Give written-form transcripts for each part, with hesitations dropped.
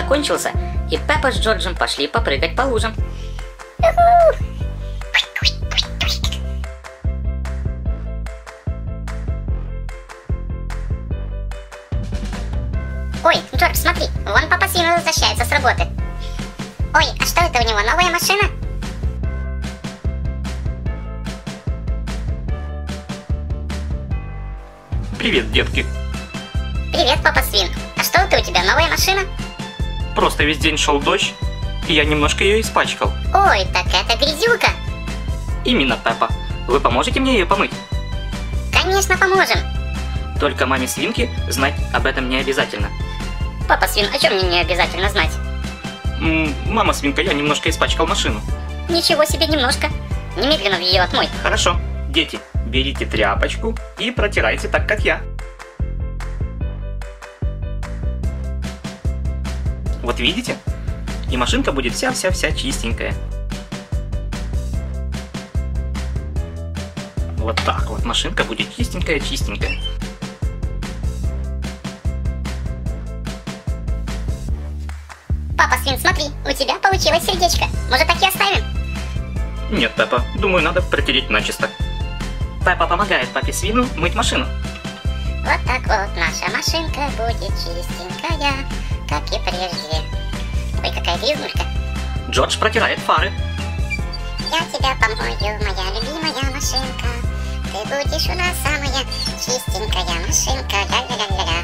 закончился, и Пеппа с Джорджем пошли попрыгать по лужам. Ой, Джордж, смотри, вон папа Свин возвращается с работы. Ой, а что это у него, новая машина? Привет, детки. Привет, папа Свин. А что это у тебя, новая машина? Просто весь день шел дождь, и я немножко ее испачкал. Ой, так это грязюка. Именно, Пеппа. Вы поможете мне ее помыть? Конечно, поможем. Только маме свинки знать об этом не обязательно. Папа Свин, о чем мне не обязательно знать? Мама свинка, я немножко испачкал машину. Ничего себе, немножко. Немедленно в ее отмой. Хорошо. Дети, берите тряпочку и протирайте так, как я. Вот видите? И машинка будет вся-вся-вся чистенькая. Вот так вот машинка будет чистенькая-чистенькая. Папа Свин, смотри, у тебя получилось сердечко. Может, так и оставим? Нет, Пеппа, думаю, надо протереть начисто. Пеппа помогает папе Свину мыть машину. Вот так вот наша машинка будет чистенькая, как и прежде. Ой, какая грязнулька. Джордж протирает фары. Я тебя помою, моя любимая машинка. Ты будешь у нас самая чистенькая машинка. Ля-ля-ля-ля-ля.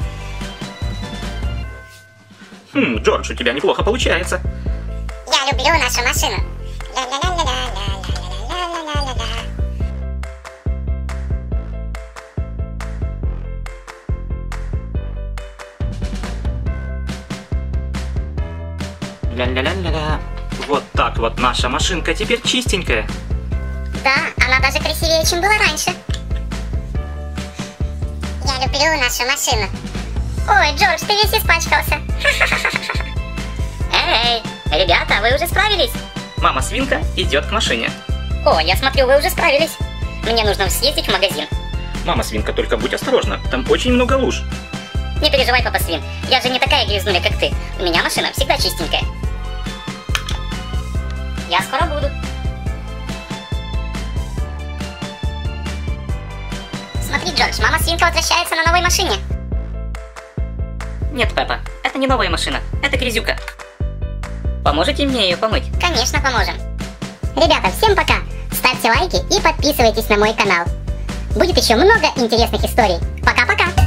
Джордж, у тебя неплохо получается. Я люблю нашу машину. Ля-ля-ля-ля-ля-ля-ля-ля-ля-ля-ля-ля. Ля-ля-ля-ля-ля. Вот так вот наша машинка теперь чистенькая. Да, она даже красивее, чем была раньше. Я люблю нашу машину. Ой, Джордж, ты весь испачкался. Эй, ребята, вы уже справились? Мама свинка идет к машине. О, я смотрю, вы уже справились. Мне нужно съездить в магазин. Мама свинка, только будь осторожна, там очень много луж. Не переживай, папа Свин, я же не такая грязнуля, как ты. У меня машина всегда чистенькая. Я скоро буду. Смотри, Джордж, мама свинка возвращается на новой машине. Нет, Пеппа, это не новая машина, это грязюка. Поможете мне ее помыть? Конечно, поможем. Ребята, всем пока. Ставьте лайки и подписывайтесь на мой канал. Будет еще много интересных историй. Пока-пока.